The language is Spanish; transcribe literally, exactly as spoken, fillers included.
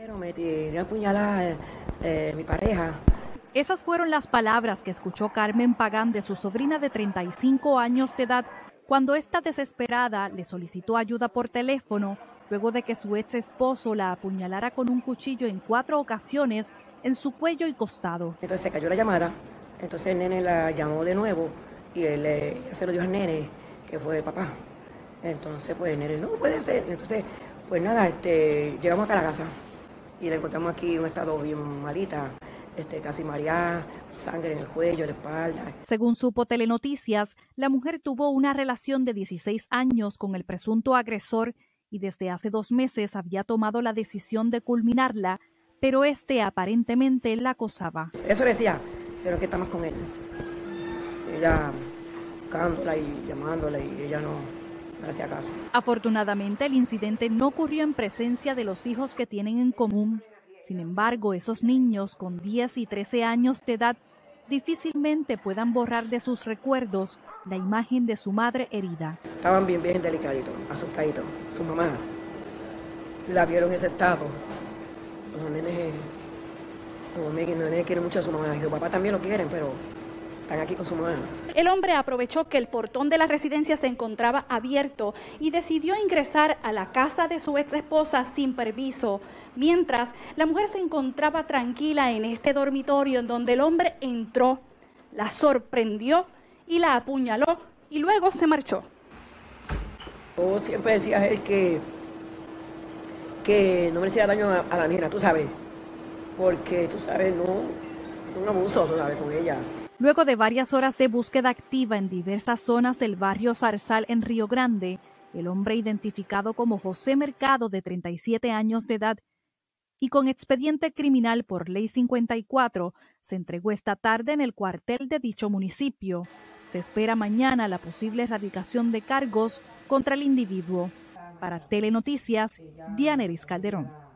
Me tiré a puñalar eh, mi pareja. Esas fueron las palabras que escuchó Carmen Pagán de su sobrina de treinta y cinco años de edad cuando esta desesperada le solicitó ayuda por teléfono luego de que su ex esposo la apuñalara con un cuchillo en cuatro ocasiones en su cuello y costado. Entonces se cayó la llamada, entonces el nene la llamó de nuevo y él eh, se lo dio al nene, que fue papá. Entonces pues el nene, no puede ser. Entonces pues nada, este, llegamos acá a la casa y la encontramos aquí en un estado bien malita. Este, casi mareada, sangre en el cuello, en la espalda. Según supo Telenoticias, la mujer tuvo una relación de dieciséis años con el presunto agresor y desde hace dos meses había tomado la decisión de culminarla, pero este aparentemente la acosaba. Eso decía, pero que está más con él. Ella buscándola y llamándola y ella no, no le hacía caso. Afortunadamente, el incidente no ocurrió en presencia de los hijos que tienen en común. Sin embargo, esos niños con diez y trece años de edad difícilmente puedan borrar de sus recuerdos la imagen de su madre herida. Estaban bien, bien delicaditos, asustaditos. Su mamá la vieron en ese estado. Los nenes, los nenes quieren mucho a su mamá y su papá también lo quieren, pero están aquí con su mamá. El hombre aprovechó que el portón de la residencia se encontraba abierto y decidió ingresar a la casa de su ex esposa sin permiso, mientras la mujer se encontraba tranquila en este dormitorio en donde el hombre entró, la sorprendió y la apuñaló y luego se marchó. Yo siempre decía a él que, que no me hacía daño a, a la nena, tú sabes, porque tú sabes, no, un abuso, tú sabes, con ella. Luego de varias horas de búsqueda activa en diversas zonas del barrio Zarzal en Río Grande, el hombre identificado como José Mercado, de treinta y siete años de edad y con expediente criminal por ley cincuenta y cuatro, se entregó esta tarde en el cuartel de dicho municipio. Se espera mañana la posible erradicación de cargos contra el individuo. Para Telenoticias, Dianeris Calderón.